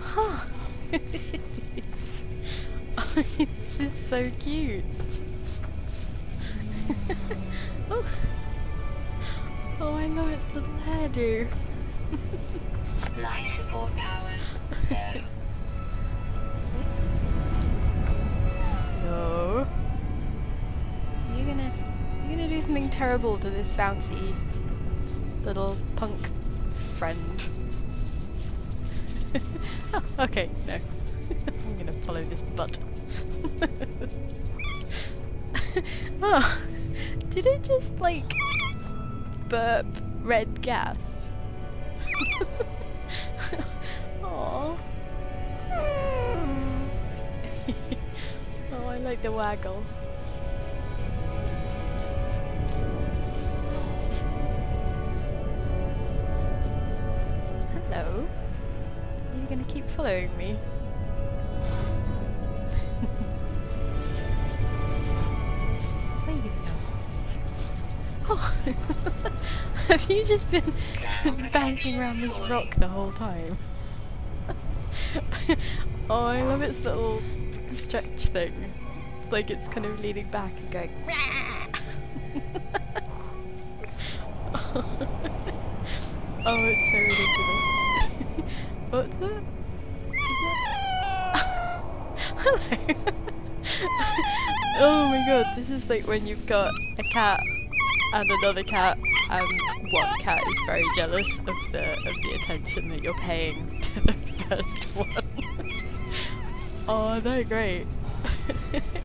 Huh. Oh, this is so cute. Oh. Oh, I love its little hairdo. Life support power low. No. You're gonna do something terrible to this bouncy little punk friend. Oh, okay, no. I'm gonna follow this butt. Oh, did it just like burp red gas? Aww. Oh, I like the waggle. Hello? Are you gonna keep following me? Where are you gonna go? Oh! Have you just been bouncing around this rock the whole time? Oh, I love its little stretch thing. It's like it's kind of leaning back and going Oh, it's so ridiculous. What's that? Hello! Oh my god, this is like when you've got a cat and another cat, and one cat is very jealous of the attention that you're paying to the first one. Oh, they're great.